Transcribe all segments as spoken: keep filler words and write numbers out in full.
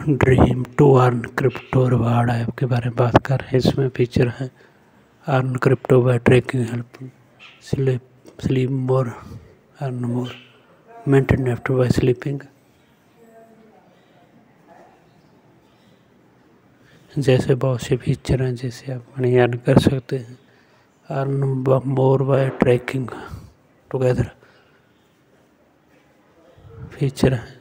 Dream to earn crypto reward app के बारे में बात कर रहे हैं। इसमें फीचर है earn crypto by tracking help sleep sleep more earn more maintain NFT by sleeping. जैसे बहुत से फीचर हैं जैसे आप मनी अर्न कर सकते हैं। Earn more by tracking together feature है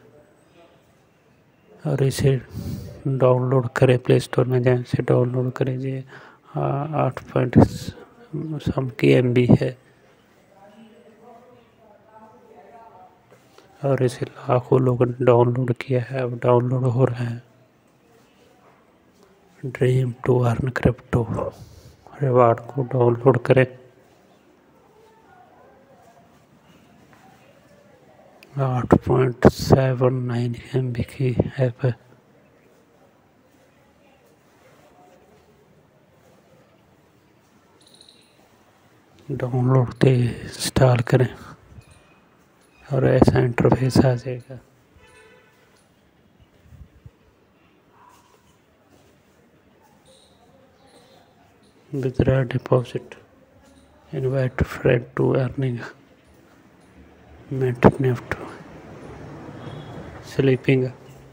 और इसे डाउनलोड करें प्ले स्टोर में जाएं से डाउनलोड करें। ये आठ पॉइंट सम की एम बी है और इसे लाखों लोगों ने डाउनलोड किया है, अब डाउनलोड हो रहा है। Dream to earn crypto reward को डाउनलोड करें। आठ point seven nine M B की ऐप है। डाउनलोड से इंस्टॉल करें और ऐसा इंटरफेस आ जाएगा। Withdraw deposit invite friend to earning maintain NFT sleeping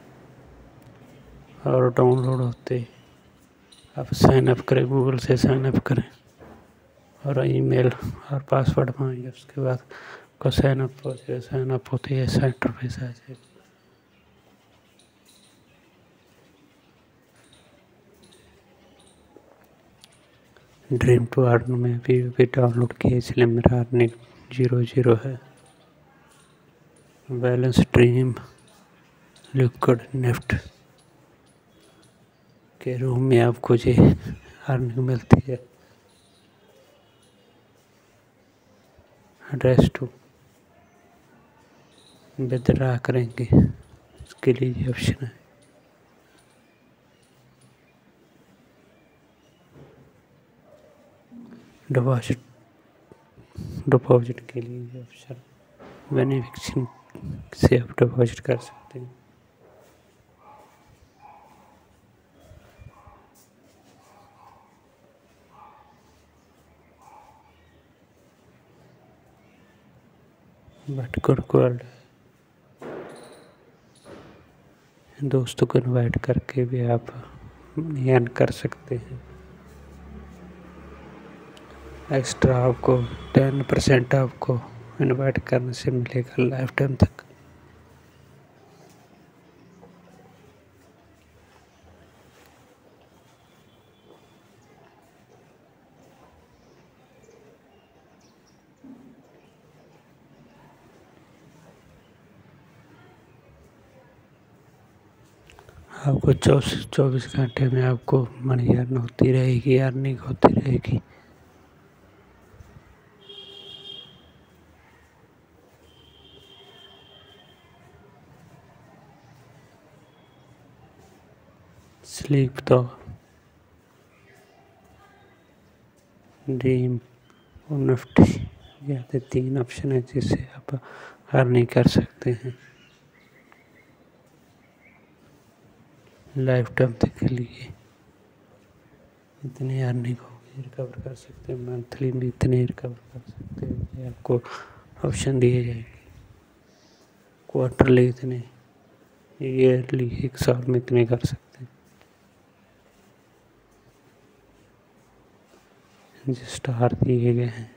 और डाउनलोड होते आप साइन अप करें, गूगल से साइन अप करें और ईमेल और पासवर्ड मांगे। उसके बाद आपका साइन अप हो जाएगा। साइन अप होते ही ऐसा इंटरफेस आ जाएगा। ड्रीम टू अर्न में भी, भी डाउनलोड किया इसलिए मेरा अर्निंग जीरो जीरो है। बैलेंस ड्रीम लिक्विड नेफ्ट के रूम में आपको ये अर्निंग मिलती है। एड्रेस टू विथड्रॉ करेंगे इसके लिए ये ऑप्शन है। डिपॉजिट डिपॉजिट के लिए ये ऑप्शन बेनिफिशियरी से आप डिपॉजिट कर सकते हैं। बटकोर वर्ल्ड दोस्तों को इनवाइट करके भी आप अर्न कर सकते हैं। एक्स्ट्रा आपको टेन परसेंट आपको इनवाइट करने से मिलेगा लाइफ टाइम तक। आपको चौबीस चौबीस घंटे में आपको मनी अर्न होती रहेगी, अर्निंग होती रहेगी। स्लीप तो ड्रीम और निफ्टी ये तीन ऑप्शन है जिससे आप अर्निंग कर सकते हैं लाइफ टाइम तक के लिए। इतनी अर्निंग होगी रिकवर कर सकते हैं, मंथली में इतने रिकवर कर सकते हैं। ये आपको ऑप्शन दिए जाएंगे। क्वार्टरली इतने, ईयरली एक साल में इतने कर सकते हैं। जो स्टार दिए गए हैं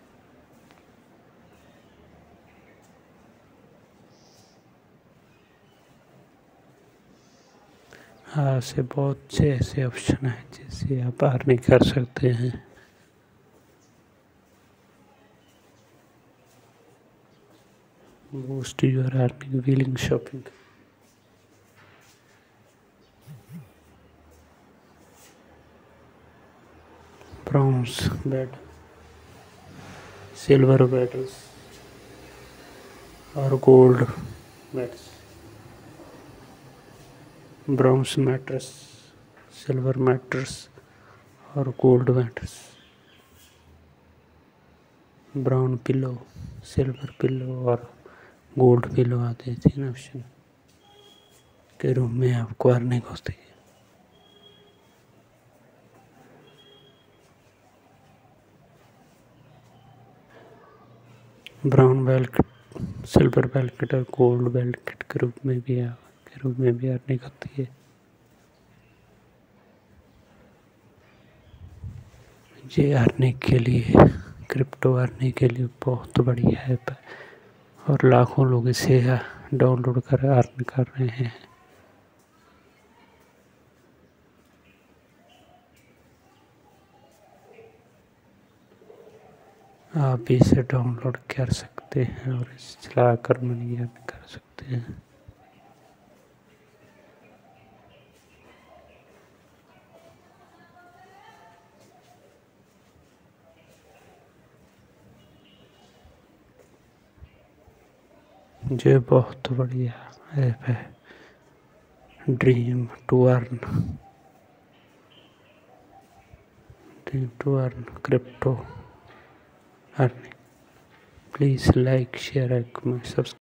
हाँ से बहुत से ऐसे ऑप्शन हैं जिससे आप अर्निंग कर सकते हैं। Boost your earning wheeling shopping browns bed silver beds और gold beds. Browns mattress, silver mattress और gold mattress. Brown pillow, silver pillow और गोल्ड पिलो आते हैं तीन ऑप्शन। के रूप में आपको अर्निंग होती है। ब्राउन बेल्ट, सिल्वर बेल्ट और गोल्ड बेल्ट के रूप में भी के रूप में भी अर्निंग होती है। ये अर्निंग के लिए, क्रिप्टो अर्निंग के लिए बहुत बड़ी ऐप है और लाखों लोग इसे डाउनलोड कर अर्न कर रहे हैं। आप भी इसे डाउनलोड कर सकते हैं और इसे चलाकर मनी अर्न कर सकते हैं। ये बहुत बढ़िया ऐप है, dream to earn, dream to earn crypto earning. Please like, share, and comment, subscribe.